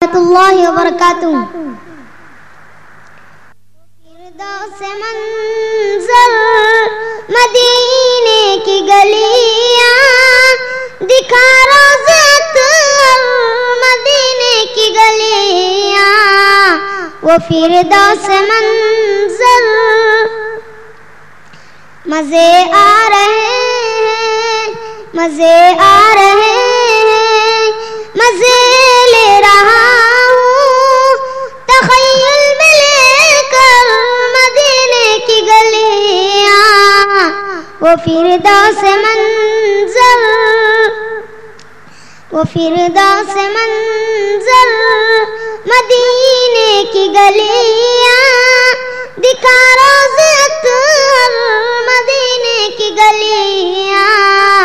रहमतुल्लाहि व बरकातुहू। फिरदौस मंज़र मदीने की गलियां दिखा रोज़े अत्हर मदीने की गलियां, वो फिरदौस मंज़र मज़े आ रहे हैं, मज़े आ रहे हैं, मज़े ले रहा हूँ तख़य्युल में लेकर मदीने की गलियां, वो फिरदौस मंज़र, वो फिरदौस मंज़र मदीने की गलियां दिखा रोज़े अत्हर मदीने की गलियां।